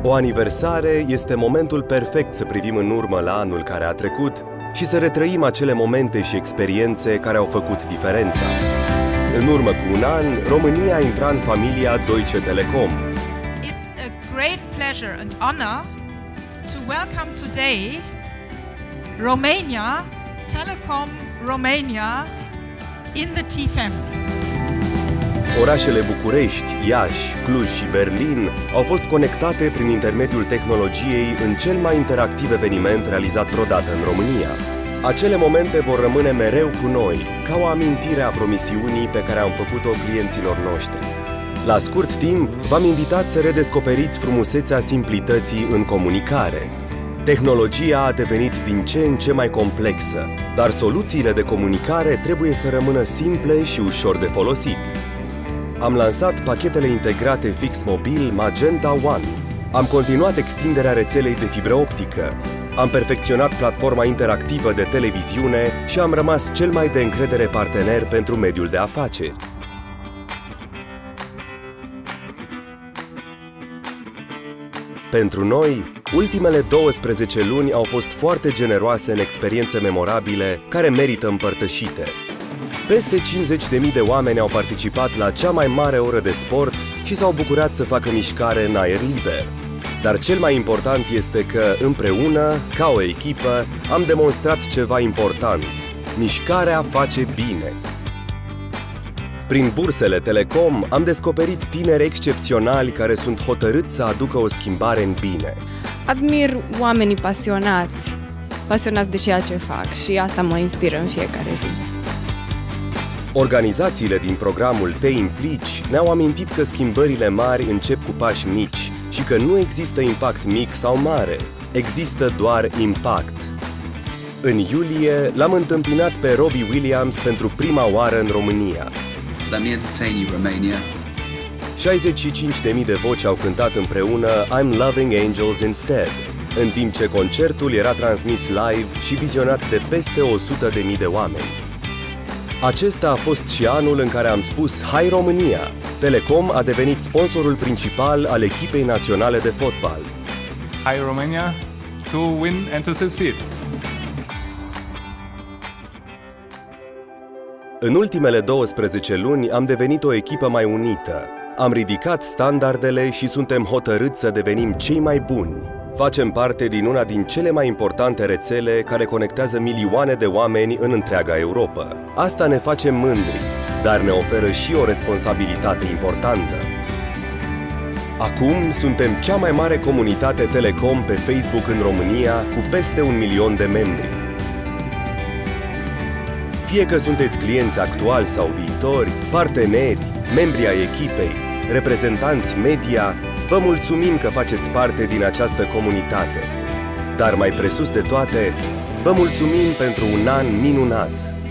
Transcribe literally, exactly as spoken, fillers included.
O aniversare este momentul perfect să privim în urmă la anul care a trecut și să retrăim acele momente și experiențe care au făcut diferența. În urmă cu un an, România intra în familia Deutsche Telekom. It's a great pleasure and honor to welcome today Romania, Telekom Romania in the T-family. Orașele București, Iași, Cluj și Berlin au fost conectate prin intermediul tehnologiei în cel mai interactiv eveniment realizat vreodată în România. Acele momente vor rămâne mereu cu noi, ca o amintire a promisiunii pe care am făcut-o clienților noștri. La scurt timp, v-am invitat să redescoperiți frumusețea simplității în comunicare. Tehnologia a devenit din ce în ce mai complexă, dar soluțiile de comunicare trebuie să rămână simple și ușor de folosit. Am lansat pachetele integrate fix mobil Magenta One. Am continuat extinderea rețelei de fibră optică. Am perfecționat platforma interactivă de televiziune și am rămas cel mai de încredere partener pentru mediul de afaceri. Pentru noi, ultimele douăsprezece luni au fost foarte generoase în experiențe memorabile care merită împărtășite. Peste cincizeci de mii de oameni au participat la cea mai mare oră de sport și s-au bucurat să facă mișcare în aer liber. Dar cel mai important este că, împreună, ca o echipă, am demonstrat ceva important. Mișcarea face bine. Prin bursele Telecom am descoperit tineri excepționali care sunt hotărâți să aducă o schimbare în bine. Admir oamenii pasionați, pasionați de ceea ce fac și asta mă inspiră în fiecare zi. Organizațiile din programul Te Implici ne-au amintit că schimbările mari încep cu pași mici și că nu există impact mic sau mare, există doar impact. În iulie l-am întâmpinat pe Robbie Williams pentru prima oară în România. Let me entertain you, Romania. șaizeci și cinci de mii de voci au cântat împreună I'm Loving Angels Instead, în timp ce concertul era transmis live și vizionat de peste o sută de mii de oameni. Acesta a fost și anul în care am spus Hai România! Telecom a devenit sponsorul principal al echipei naționale de fotbal. Hi Romania, to win and to succeed. În ultimele douăsprezece luni am devenit o echipă mai unită. Am ridicat standardele și suntem hotărâți să devenim cei mai buni. Facem parte din una din cele mai importante rețele care conectează milioane de oameni în întreaga Europa. Asta ne face mândri, dar ne oferă și o responsabilitate importantă. Acum suntem cea mai mare comunitate Telecom pe Facebook în România, cu peste un milion de membri. Fie că sunteți clienți actuali sau viitori, parteneri, membri ai echipei, reprezentanți media, vă mulțumim că faceți parte din această comunitate. Dar mai presus de toate, vă mulțumim pentru un an minunat!